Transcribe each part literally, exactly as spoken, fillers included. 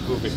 proef ik.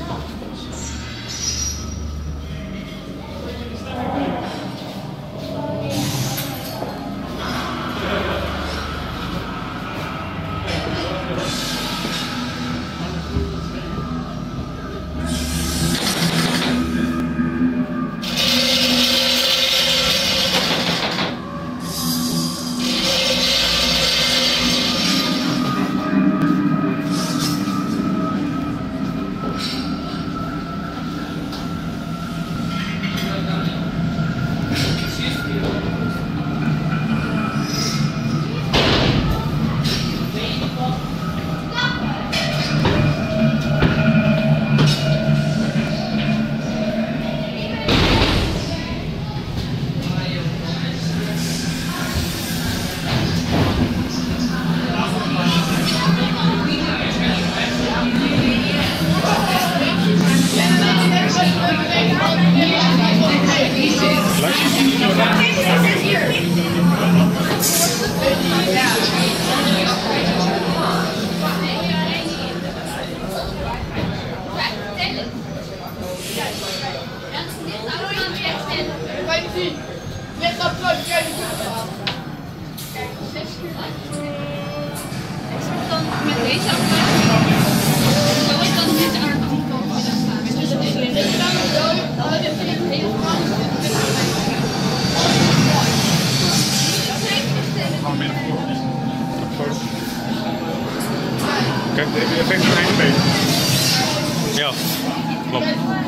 Kijk, de effect is één meter. Ja, klopt.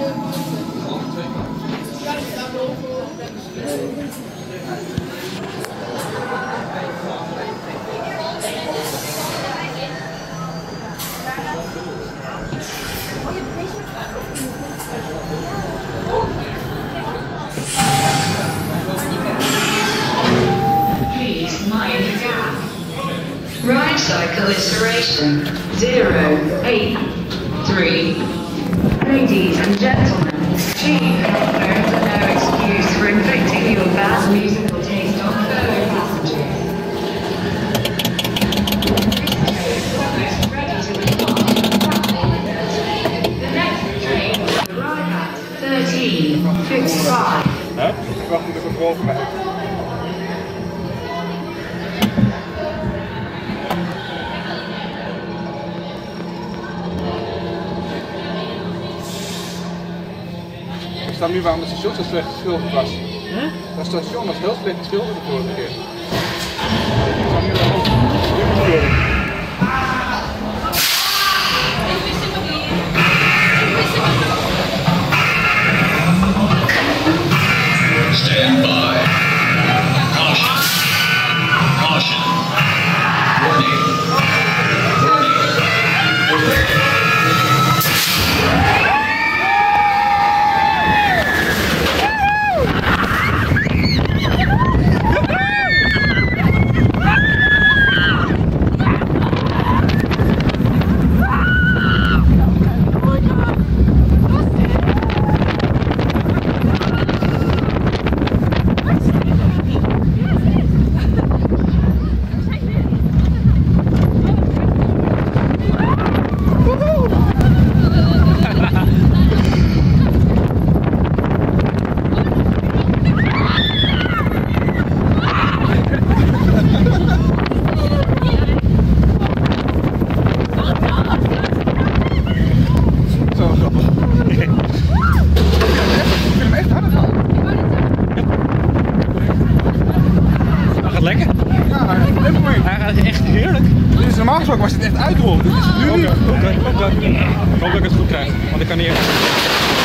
Please mind the gap. Ride cycle installation zero eight three. Ladies and gentlemen, cheap headphones are no excuse for inflicting your bad musical taste on fellow passengers. Ready to depart. The next train will arrive at thirteen fifty-five. Hè? Ik wacht op de controle voor mij. Ik sta nu waarom het station zo slecht geschilderd was. Huh? Dat station was heel slecht geschilderd de vorige keer. Ik sta nu wel op. Stand by. Caution. Caution. Warning. Warning. Lekker? Ja, hij gaat echt heerlijk. Dit is normaal gesproken was het echt uitrollen. Dit is nu niet. Oké, oké, oké. Ik hoop dat ik het goed krijg, want ik kan niet echt.